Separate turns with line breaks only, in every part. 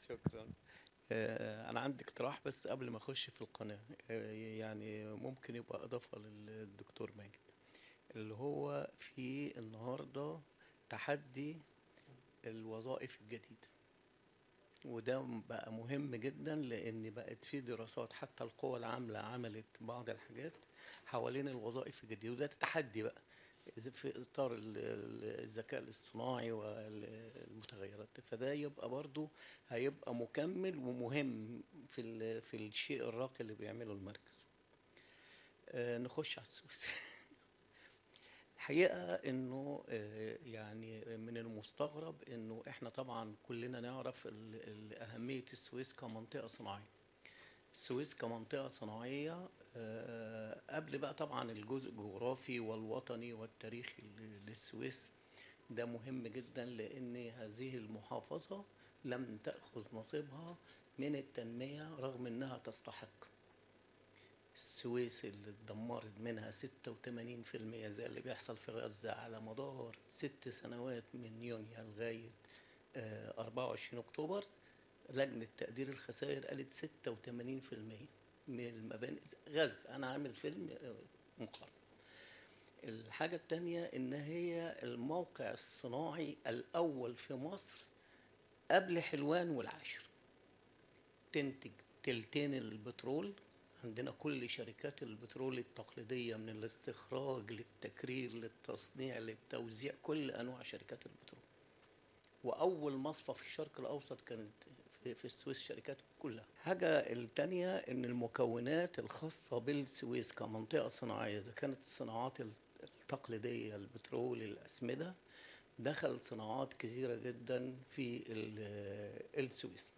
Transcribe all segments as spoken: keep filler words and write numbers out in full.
شكرا. آه، أنا عندي اقتراح بس قبل ما أخش في القناة. آه، يعني ممكن يبقى إضافة للدكتور ماجد، اللي هو في النهاردة تحدي الوظائف الجديدة. وده بقى مهم جدا لأن بقت في دراسات، حتى القوى العاملة عملت بعض الحاجات حوالين الوظائف الجديدة، وده تحدي بقى إذا في إطار ال- ال- الذكاء الاصطناعي والمتغيرات. فده يبقى برضو هيبقى مكمل ومهم في ال- في الشيء الراقي اللي بيعمله المركز. آه، نخش على السويس. الحقيقة انه آه، يعني من المستغرب انه احنا طبعا كلنا نعرف ال- ال- اهمية السويس كمنطقة صناعية. السويس كمنطقة صناعية، آه، قبل بقى طبعا الجزء الجغرافي والوطني والتاريخي ل- للسويس. ده مهم جدا لأن هذه المحافظة لم تأخذ نصيبها من التنمية رغم أنها تستحق. السويس اللي اتدمرت منها ستة وثمانين في المية زي اللي بيحصل في غزة على مدار ست سنوات من يونيو لغاية آه، أربعة وعشرين أكتوبر. لجنة تقدير الخسائر قالت ستة وثمانين في المية من المباني. غزة أنا عامل فيلم آه، مقارنة. الحاجة التانية إن هي الموقع الصناعي الأول في مصر قبل حلوان والعاشر. تنتج تلتين البترول. عندنا كل شركات البترول التقليدية من الاستخراج للتكرير للتصنيع للتوزيع، كل أنواع شركات البترول. وأول مصفى في الشرق الأوسط كانت في في السويس، شركات كلها. حاجة التانية إن المكونات الخاصة بالسويس كمنطقة صناعية، إذا كانت الصناعات التقليدية البترول الأسمدة، دخل صناعات كثيرة جدا في ال- السويس.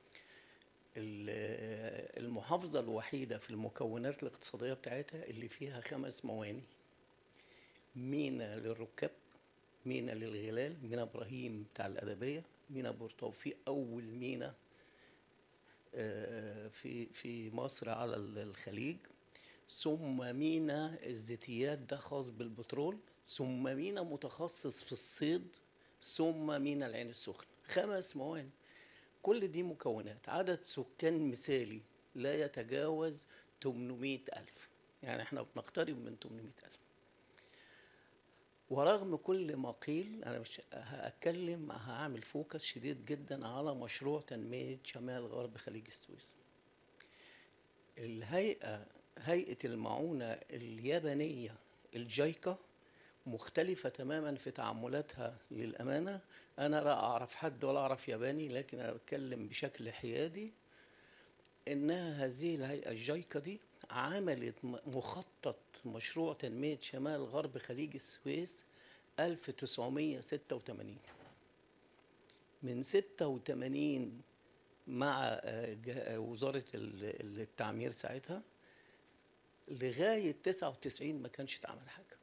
ال- المحافظة الوحيدة في المكونات الاقتصادية بتاعتها اللي فيها خمس مواني: مينا للركاب، مينا للغلال، مينا إبراهيم بتاع الأدبية، مينا بورتوفيق أول مينا آه، في في مصر على الخليج، ثم مينا الزيتيات ده خاص بالبترول، ثم مينا متخصص في الصيد، ثم مينا العين السخنة. خمس موانئ، كل دي مكونات. عدد سكان مثالي لا يتجاوز ثمانمائة ألف، يعني احنا بنقترب من ثمانمائة ألف. ورغم كل ما قيل، أنا مش هأتكلم، هعمل فوكس شديد جدا على مشروع تنمية شمال غرب خليج السويس. الهيئة هيئة المعونة اليابانية الجايكا مختلفة تماما في تعاملاتها للأمانة. أنا لا أعرف حد ولا أعرف ياباني، لكن أنا بتكلم بشكل حيادي. إنها هذه الهيئة الجايكا دي عملت مخطط مشروع تنمية شمال غرب خليج السويس ألف وتسعمائة وستة وثمانين. من ستة وثمانين مع آه، جه- وزارة ال- التعمير ساعتها لغاية تسعة وتسعين ما كانش اتعمل حاجة.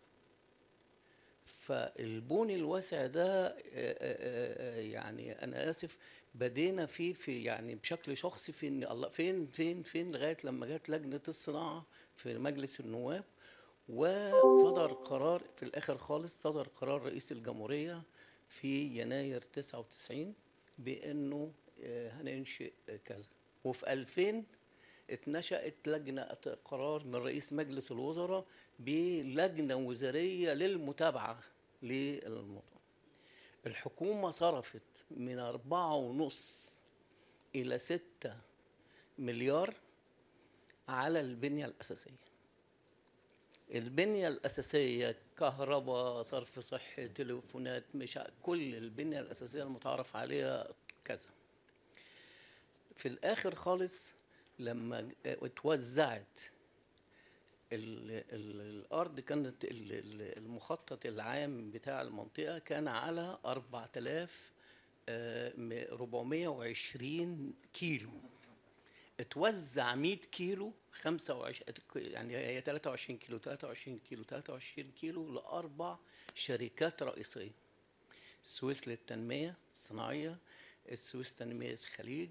فالبون الواسع ده آه، آه، آه، يعني أنا آسف، بدينا فيه في يعني بشكل شخصي في إن الله فين فين فين لغاية لما جت لجنة الصناعة في مجلس النواب، وصدر قرار في الآخر خالص. صدر قرار رئيس الجمهورية في يناير تسعة وتسعين بأنه آه، هننشئ كذا. وفي ألفين اتنشأت لجنة قرار من رئيس مجلس الوزراء بلجنة وزارية للمتابعة للموضوع. الحكومة صرفت من أربعة ونص إلى ستة مليار على البنية الأساسية. البنية الأساسية كهرباء، صرف صحي، تليفونات، مش ع- كل البنية الأساسية المتعارف عليها كذا. في الآخر خالص لما اتوزعت ال ال الأرض، كانت ال- ال- المخطط العام بتاع المنطقة كان على أربعة آلاف وأربعمائة وعشرين كيلو. اتوزع مائة كيلو، خمسة وعشرين، يعني هي ثلاثة وعشرين كيلو ثلاثة وعشرين كيلو ثلاثة وعشرين كيلو لأربع شركات رئيسية: السويس للتنمية الصناعية، السويس تنمية الخليج،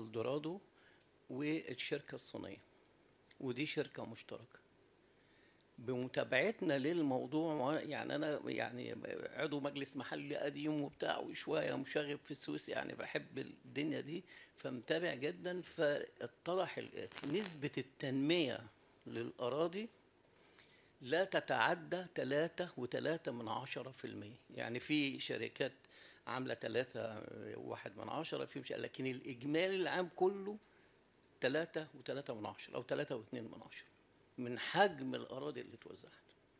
الدورادو، والشركة الصينية. ودي شركة مشتركة. بمتابعتنا للموضوع، يعني انا يعني عضو مجلس محلي قديم وبتاع وشويه مشاغب في السويس، يعني بحب الدنيا دي، فمتابع جدا. فاتضح الآتي: نسبه التنميه للاراضي لا تتعدى ثلاثة وثلاثة من عشرة في المية. يعني في شركات عاملة ثلاثة واحد من عشرة في مش، لكن الإجمالي العام كله ثلاثة وثلاثة من عشرة أو ثلاثة واثنين من عشرة من حجم الأراضي اللي اتوزعت.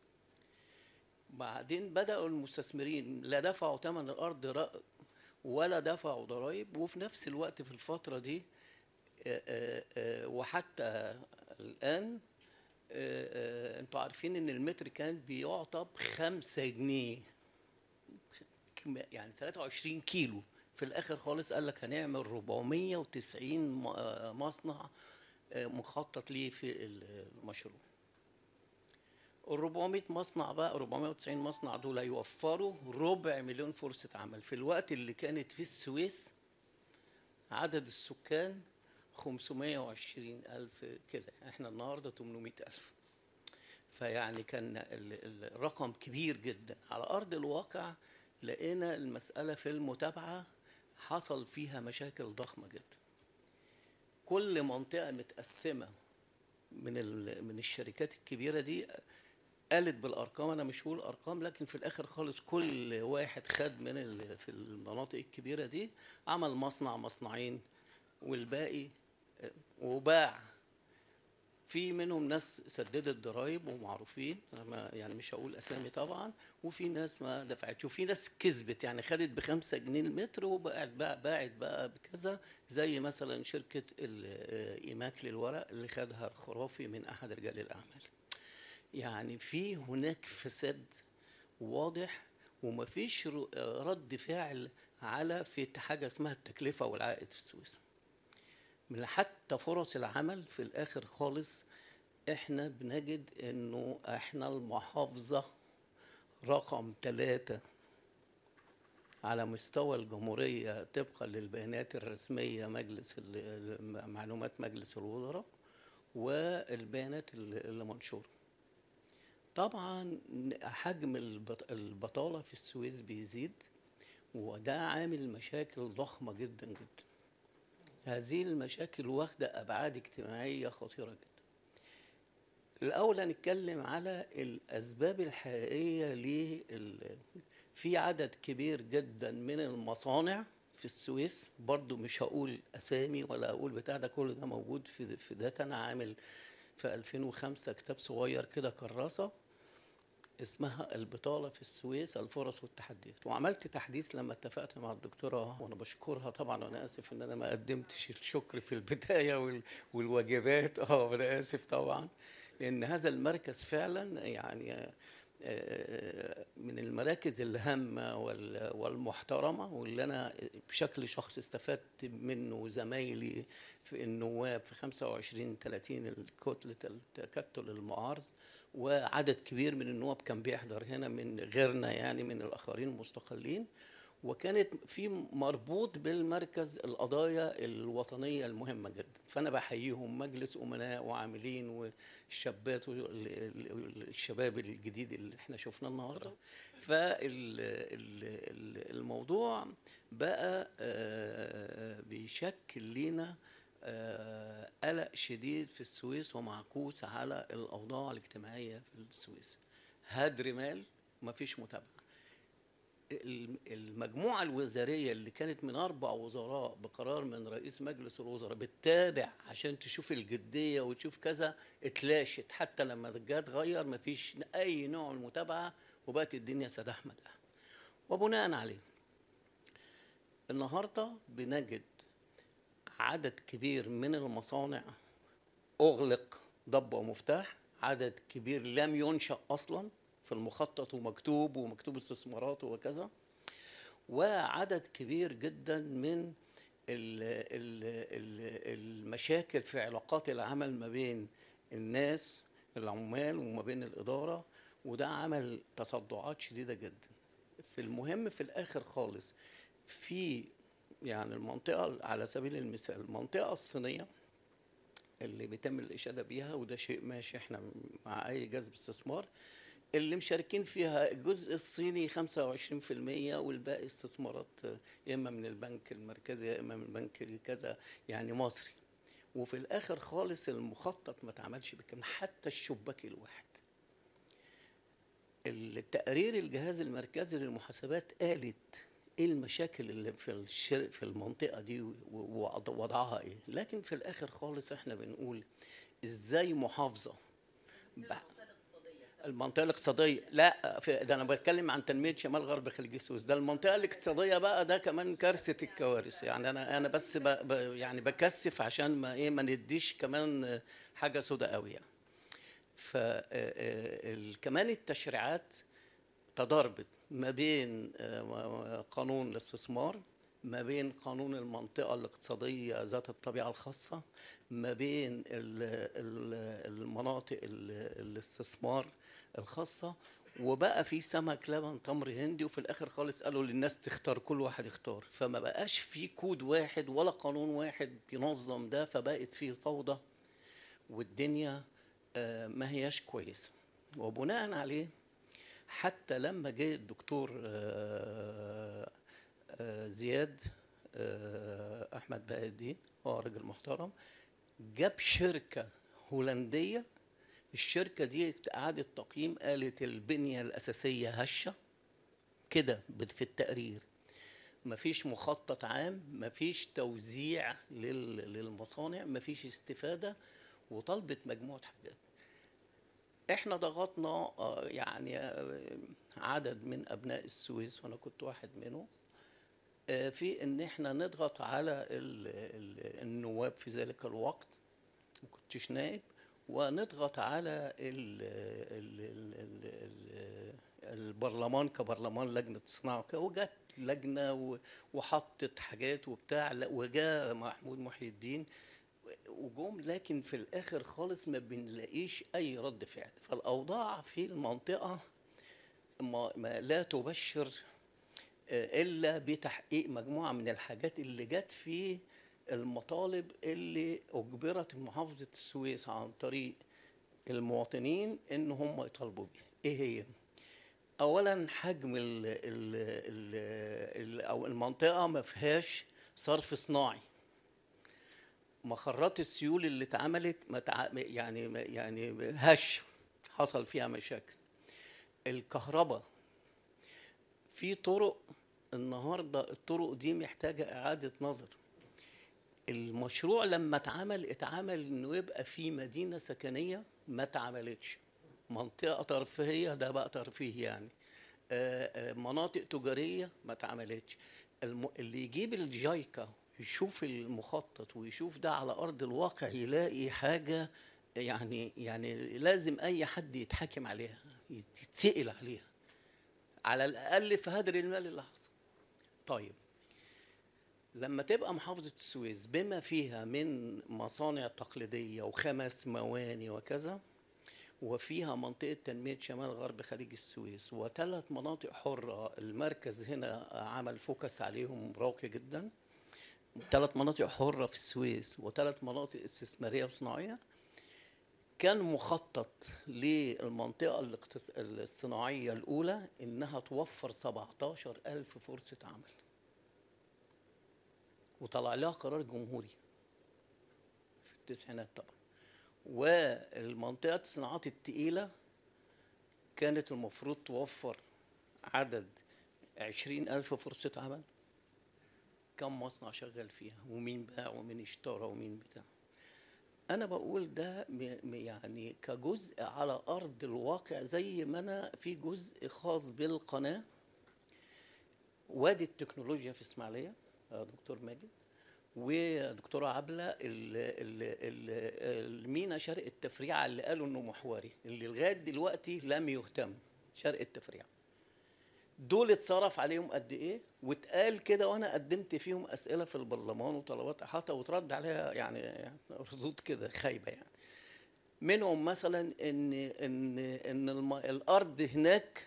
بعدين بدأوا المستثمرين لا دفعوا ثمن الأرض رأ- ولا دفعوا ضرائب، وفي نفس الوقت في الفترة دي آه، آه، آه، وحتى الآن آه، آه، انتوا عارفين ان المتر كان بيعطى بخمسة جنيه، كم- يعني ثلاثة وعشرين كيلو. في الاخر خالص قال لك هنعمل أربعمية وتسعين م- آه، مصنع آه، مخطط ليه في المشروع. ال أربعمية مصنع بقى، أربعمية وتسعين مصنع دول هيوفروا ربع مليون فرصة عمل في الوقت اللي كانت في السويس عدد السكان خمسمية وعشرين ألف كده، احنا النهارده ثمانمائة ألف. فيعني كان ال- الرقم كبير جدا. على أرض الواقع لقينا المسألة في المتابعة حصل فيها مشاكل ضخمة جدا. كل منطقة متقسمة من ال- من الشركات الكبيرة دي قالت بالأرقام، أنا مش هقول أرقام، لكن في الآخر خالص كل واحد خد من ال- في المناطق الكبيرة دي عمل مصنع مصنعين والباقي آه، وباع. في منهم ناس سددت ضرائب ومعروفين، أنا ما يعني مش هقول اسامي طبعا، وفي ناس ما دفعتش، وفي ناس كسبت يعني خدت بخمسة جنيه المتر وبقت بقى باعت بقى بكذا، زي مثلا شركة ال- آه، إيماك للورق اللي خدها الخرافي من أحد رجال الأعمال. يعني في هناك فساد واضح، ومفيش ر- آه، رد فعل على في حاجة اسمها التكلفة والعائد في السويس. من حتى فرص العمل في الآخر خالص احنا بنجد انه احنا المحافظة رقم ثلاثة على مستوى الجمهورية طبقا للبيانات الرسمية مجلس ال- معلومات مجلس الوزراء والبيانات اللي اللي منشورة. طبعا حجم البط- البطالة في السويس بيزيد، وده عامل مشاكل ضخمة جدا جدا. هذه المشاكل واخدة أبعاد اجتماعية خطيرة جدا. الأول هنتكلم على الأسباب الحقيقية لل... في عدد كبير جدا من المصانع في السويس، برضو مش هقول أسامي ولا أقول بتاع ده، كل ده موجود في في داتا. أنا عامل في ألفين وخمسة كتاب صغير كده كراسة اسمها البطالة في السويس الفرص والتحديات، وعملت تحديث لما اتفقت مع الدكتورة، وانا بشكرها طبعا، وانا اسف ان انا ما قدمتش الشكر في البداية وال- والواجبات اه انا اسف طبعا، لان هذا المركز فعلا يعني آه، من المراكز الهامة وال- والمحترمة، واللي أنا بشكل شخصي استفدت منه زمايلي في النواب في خمسة وعشرين ثلاثين الكتلة التكتل المعارض، وعدد كبير من النواب كان بيحضر هنا من غيرنا يعني من الآخرين المستقلين. وكانت في مربوط بالمركز القضايا الوطنية المهمة جدا، فأنا بحييهم مجلس أمناء وعاملين والشابات والشباب الجديد اللي احنا شفناه النهاردة. فالموضوع بقى آه، بيشكل لنا آه، قلق شديد في السويس ومعكوس على الأوضاع الاجتماعية في السويس. هدر مال، مفيش متابعة. المجموعة الوزارية اللي كانت من أربع وزراء بقرار من رئيس مجلس الوزراء بتتابع عشان تشوف الجدية وتشوف كذا، اتلاشت. حتى لما جه اتغير مفيش أي نوع من المتابعة، وبقت الدنيا سداح مداح. وبناء عليه النهاردة بنجد عدد كبير من المصانع أغلق ضب ومفتاح، عدد كبير لم ينشأ أصلا في المخطط ومكتوب ومكتوب استثمارات وكذا، وعدد كبير جدا من ال- ال- ال- المشاكل في علاقات العمل ما بين الناس العمال وما بين الإدارة، وده عمل تصدعات شديدة جدا. في المهم في الآخر خالص في يعني المنطقة على سبيل المثال المنطقة الصينية اللي بيتم الاشاده بيها، وده شيء ماشي احنا مع اي جذب استثمار. اللي مشاركين فيها الجزء الصيني خمسة وعشرين في المية، والباقي استثمارات يا اما من البنك المركزي يا اما من البنك كذا يعني مصري. وفي الاخر خالص المخطط ما اتعملش بالكامل، حتى الشباك الواحد. التقرير الجهاز المركزي للمحاسبات قالت ايه المشاكل اللي في الشرق في المنطقه دي ووضعها ايه، لكن في الاخر خالص احنا بنقول ازاي محافظه المنطقه الاقتصاديه. لا، في ده انا بتكلم عن تنميه شمال غرب خليج السويس. ده المنطقه الاقتصاديه بقى ده كمان كارثه الكوارث. يعني انا انا بس ب ب يعني بكثف عشان ما ايه ما نديش كمان حاجه سودة قوي يعني. فكمان التشريعات تضاربت ما بين قانون الاستثمار، ما بين قانون المنطقة الاقتصادية ذات الطبيعة الخاصة، ما بين المناطق الاستثمار الخاصة. وبقى في سمك لبن تمر هندي، وفي الاخر خالص قالوا للناس تختار، كل واحد يختار. فما بقاش في كود واحد ولا قانون واحد بينظم ده، فبقت فيه فوضى والدنيا ما هياش كويسة. وبناء عليه حتى لما جه الدكتور زياد احمد بقى الدين، هو راجل محترم، جاب شركه هولنديه. الشركه دي اعادت تقييم، قالت البنيه الاساسيه هشه كده في التقرير، مفيش مخطط عام، مفيش توزيع للمصانع، مفيش استفاده، وطلبت مجموعه حاجات. احنا ضغطنا يعني عدد من ابناء السويس، وانا كنت واحد منهم، في ان احنا نضغط على النواب في ذلك الوقت، ما كنتش نائب، ونضغط على ال ال ال البرلمان كبرلمان، لجنه الصناعه، وجت لجنه وحطت حاجات وبتاع، وجاء محمود محي الدين وجوم، لكن في الاخر خالص ما بنلاقيش اي رد فعل. فالاوضاع في المنطقه ما ما لا تبشر الا بتحقيق مجموعه من الحاجات اللي جت في المطالب اللي اجبرت محافظه السويس عن طريق المواطنين ان هم يطالبوا بيها. ايه هي؟ اولا حجم ال ال ال او المنطقه ما فيهاش صرف صناعي. مخرات السيول اللي اتعملت يعني يعني هش، حصل فيها مشاكل. الكهرباء، في طرق النهارده الطرق دي محتاجه اعاده نظر. المشروع لما اتعمل اتعمل انه يبقى في مدينه سكنيه، ما اتعملتش. منطقه ترفيهيه، ده بقى ترفيه يعني. مناطق تجاريه ما اتعملتش. اللي يجيب الجايكا يشوف المخطط ويشوف ده على ارض الواقع يلاقي حاجه يعني يعني لازم اي حد يتحاكم عليها، يتسأل عليها على الاقل في هدر المال اللي حصل. طيب لما تبقى محافظه السويس بما فيها من مصانع تقليديه وخمس مواني وكذا، وفيها منطقه تنميه شمال غرب خليج السويس وثلاث مناطق حره، المركز هنا عمل فوكس عليهم راقي جدا، ثلاث مناطق حره في السويس وثلاث مناطق استثماريه وصناعيه، كان مخطط للمنطقة الصناعية الأولى إنها توفر سبعتاشر ألف فرصة عمل، وطلع لها قرار جمهوري في التسعينات طبعا. والمنطقة الصناعات التقيلة كانت المفروض توفر عدد عشرين ألف فرصة عمل. كم مصنع شغال فيها، ومين باع ومين اشترى ومين بتاع. أنا بقول ده يعني كجزء على أرض الواقع، زي ما أنا في جزء خاص بالقناة وادي التكنولوجيا في إسماعيلية، دكتور ماجد ودكتورة عبلة، المينا شرق التفريعة اللي قالوا إنه محوري، اللي لغاية دلوقتي لم يهتم. شرق التفريعة دول اتصرف عليهم قد ايه، واتقال كده، وانا قدمت فيهم اسئله في البرلمان وطلبات احاطه وترد عليها يعني ردود كده خايبه يعني. منهم مثلا ان ان ان الارض هناك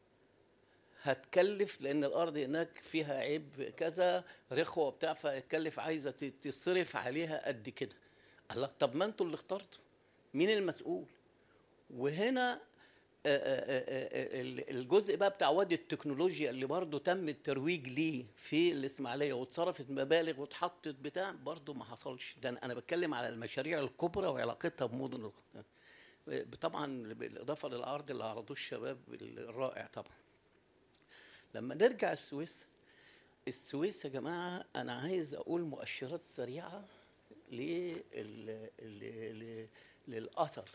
هتكلف، لان الارض هناك فيها عيب كذا رخوه بتاع، فهتكلف عايزه تصرف عليها قد كده. الله، طب ما انتوا اللي اخترتوا، مين المسؤول؟ وهنا آه، آه، آه، آه، الجزء بقى بتاع وادي التكنولوجيا اللي برضه تم الترويج ليه في الاسماعيليه واتصرفت مبالغ واتحطت بتاع، برضه ما حصلش. ده انا أنا بتكلم على المشاريع الكبرى وعلاقتها بمدن القناة. طبعا بالاضافه للعرض اللي عرضوه الشباب الرائع طبعا. لما نرجع السويس، السويس يا جماعه انا عايز اقول مؤشرات سريعه لل... لل... لل... للاثر.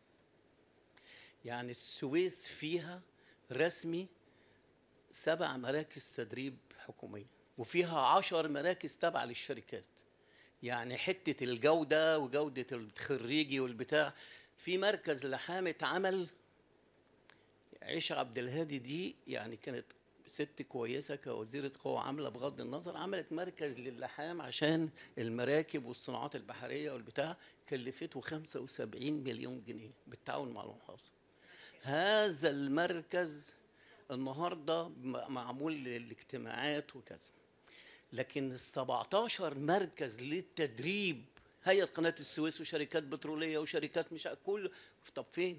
يعني السويس فيها رسمي سبع مراكز تدريب حكومية، وفيها عشر مراكز تابعة للشركات. يعني حتة الجودة وجودة الخريجي والبتاع، في مركز لحام اتعمل. عيشة عبد الهادي دي يعني كانت ست كويسة كوزيرة قوى عاملة، بغض النظر عملت مركز للحام عشان المراكب والصناعات البحرية والبتاع، كلفته خمسة وسبعين مليون جنيه بالتعاون مع المحافظة. هذا المركز النهارده معمول للاجتماعات وكذا، لكن ال سبعتاشر مركز للتدريب هيئة قناة السويس وشركات بترولية وشركات مش كل، طب فين؟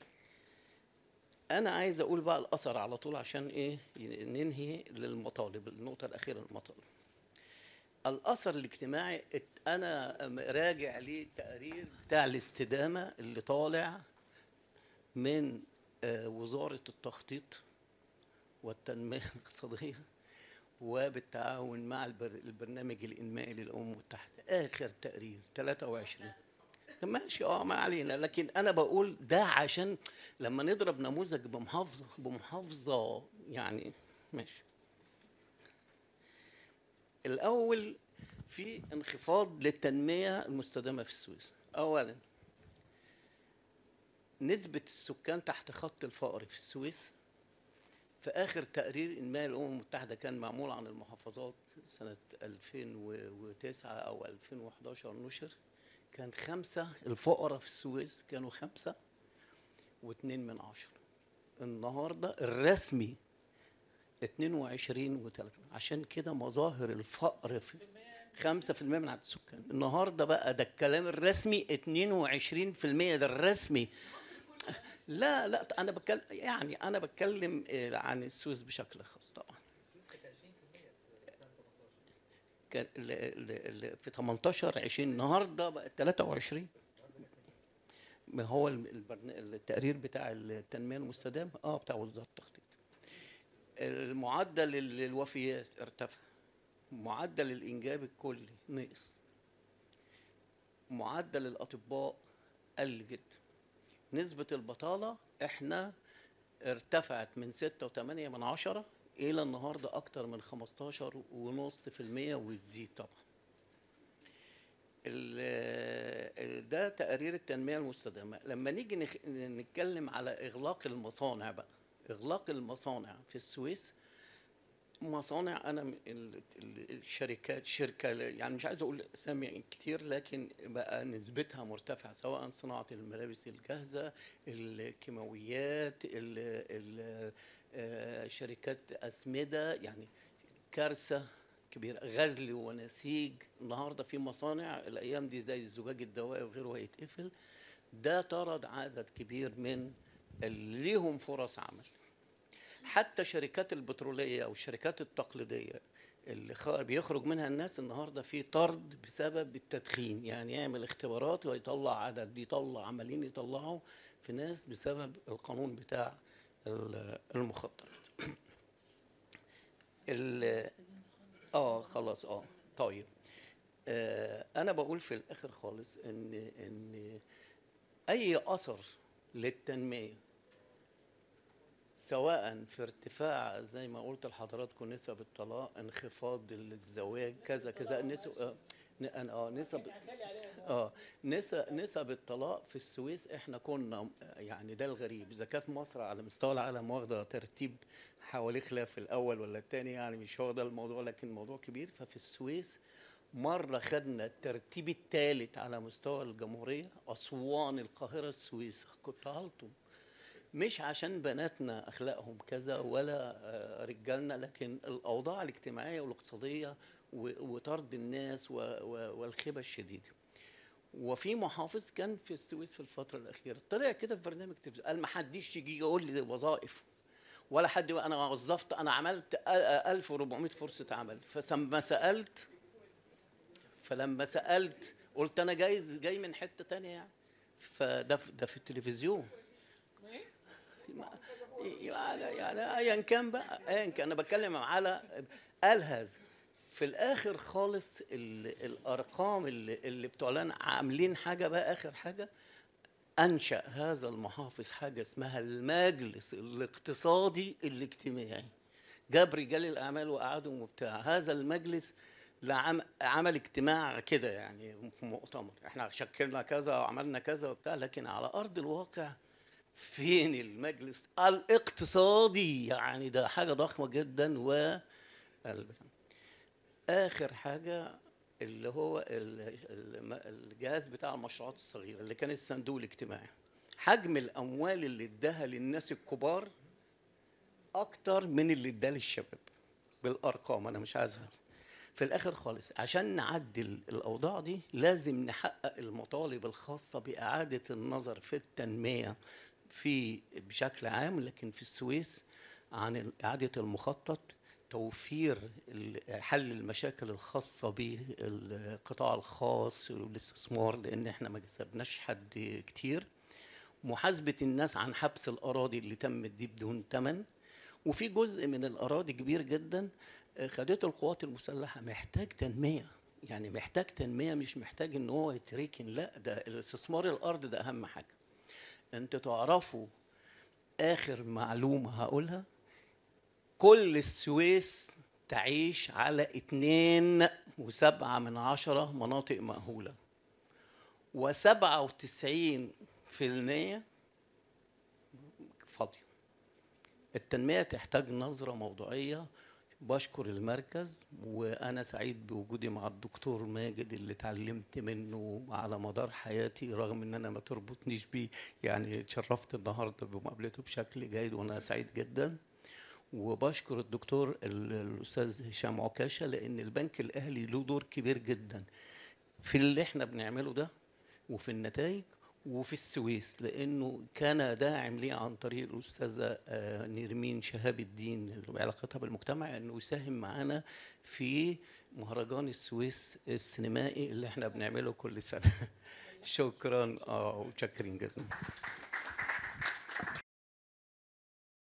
أنا عايز أقول بقى الأثر على طول عشان إيه ننهي للمطالب، النقطة الأخيرة المطالب. الأثر الاجتماعي أنا راجع ليه تقرير بتاع الاستدامة اللي طالع من وزارة التخطيط والتنمية الاقتصادية وبالتعاون مع البرنامج الإنمائي للأمم المتحدة، آخر تقرير ثلاثة وعشرين. ماشي اه ما علينا، لكن أنا بقول ده عشان لما نضرب نموذج بمحافظة بمحافظة يعني ماشي. الأول في انخفاض للتنمية المستدامة في السويس. أولا نسبة السكان تحت خط الفقر في السويس في آخر تقرير إنمائي الأمم المتحدة كان معمول عن المحافظات سنة ألفين وتسعة أو ألفين وحداشر نشر، كان خمسة. الفقراء في السويس كانوا خمسة واثنين من عشرة. النهاردة الرسمي اتنين وعشرين وثلاثة. عشان كده مظاهر الفقر في خمسة في المية من عدد السكان. النهاردة بقى ده الكلام الرسمي اتنين وعشرين في المية، ده الرسمي. لا لا انا بتكلم يعني انا بتكلم عن السويس بشكل خاص طبعا. كان في تمنتاشر عشرين، النهارده بقى ثلاثة وعشرين. ما هو التقرير بتاع التنميه المستدامه اه بتاع وزاره التخطيط. المعدل الوفيات ارتفع، معدل الانجاب الكلي نقص، معدل الاطباء قل جدا، نسبه البطاله احنا ارتفعت من ستة وثمانية من عشرة الى النهارده اكتر من خمستاشر ونص في المية وتزيد طبعا. ده تقرير التنميه المستدامه. لما نيجي نتكلم على اغلاق المصانع بقى، اغلاق المصانع في السويس، مصانع انا الشركات شركه يعني مش عايز اقول اسامي كتير لكن بقى نسبتها مرتفعه، سواء صناعه الملابس الجاهزه، الكيماويات، ال ال شركات اسمده، يعني كارثه كبيره، غزل ونسيج. النهارده في مصانع الايام دي زي الزجاج الدوائي وغيره هيتقفل. ده طرد عدد كبير من اللي ليهم فرص عمل. حتى شركات البتروليه او الشركات التقليديه اللي بيخرج منها الناس النهارده في طرد بسبب التدخين، يعني يعمل اختبارات ويطلع عدد، بيطلع عمالين يطلعوا في ناس بسبب القانون بتاع المخدرات. اه خلاص اه طيب. آه انا بقول في الاخر خالص ان ان اي اثر للتنميه سواء في ارتفاع زي ما قلت لحضراتكم نسب الطلاق، انخفاض الزواج، كذا كذا، نسب اه اه نسب اه نسب نسب الطلاق في السويس احنا كنا يعني ده الغريب، اذا كانت مصر على مستوى العالم واخده ترتيب حوالي خلاف الاول ولا الثاني، يعني مش هو ده الموضوع لكن الموضوع كبير. ففي السويس مرة خدنا الترتيب الثالث على مستوى الجمهورية، أسوان، القاهرة، السويس، كنت هلطم. مش عشان بناتنا اخلاقهم كذا ولا رجالنا، لكن الاوضاع الاجتماعيه والاقتصاديه وطرد الناس والخيبه الشديده. وفي محافظ كان في السويس في الفتره الاخيره طلع كده في برنامج تلفزيون قال ما حدش يجي يقول لي وظائف ولا حد، انا وظفت، انا عملت ألف وأربعمائة فرصه عمل. فلما سالت فلما سالت قلت انا جاي جاي من حته تانية يعني. فده في- ده في التلفزيون. يعني يعني ايا كان بقى، ايا كان، انا بتكلم على قال هذا. في الاخر خالص ال- الارقام اللي, اللي بتعلن عاملين حاجه بقى، اخر حاجه انشا هذا المحافظ حاجه اسمها المجلس الاقتصادي الاجتماعي. جاب رجال الاعمال وقعدهم وبتاع هذا المجلس، لعم- عمل اجتماع كده يعني في مؤتمر، احنا شكلنا كذا وعملنا كذا وبتاع، لكن على ارض الواقع فين المجلس الاقتصادي؟ يعني ده حاجه ضخمه جدا. و اخر حاجه اللي هو ال- ال- الجهاز بتاع المشروعات الصغيره اللي كان الصندوق الاجتماعي، حجم الاموال اللي اداها للناس الكبار اكتر من اللي اداه للشباب. بالارقام انا مش عايزها. في الاخر خالص عشان نعدل الاوضاع دي لازم نحقق المطالب الخاصه باعاده النظر في التنميه في بشكل عام، لكن في السويس عن اعاده المخطط، توفير ال- حل المشاكل الخاصه بالقطاع الخاص والاستثمار لان احنا ما جذبناش حد كتير، محاسبه الناس عن حبس الاراضي اللي تمت دي بدون ثمن. وفي جزء من الأراضي كبير جدا آه، خدته القوات المسلحة محتاج تنمية. يعني محتاج تنمية، مش محتاج ان هو يتركن، لا ده الاستثمار الأرض ده أهم حاجة. انت تعرفوا آخر معلومة هقولها، كل السويس تعيش على اتنين وسبعة من عشرة مناطق مأهولة، وسبعة وتسعين في المية فاضية. التنمية تحتاج نظرة موضوعية. بشكر المركز، وأنا سعيد بوجودي مع الدكتور ماجد اللي اتعلمت منه على مدار حياتي رغم إن أنا ما تربطنيش بيه. يعني اتشرفت النهاردة بمقابلته بشكل جيد وأنا سعيد جدا. وبشكر الدكتور ال- الأستاذ هشام عكاشة لأن البنك الأهلي له دور كبير جدا في اللي احنا بنعمله ده وفي النتائج وفي السويس، لانه كان داعم لي عن طريق الاستاذه آه، نيرمين شهاب الدين وعلاقتها بالمجتمع انه يساهم معانا في مهرجان السويس السينمائي اللي احنا بنعمله كل سنه. شكرا، اه وشاكرين جدا.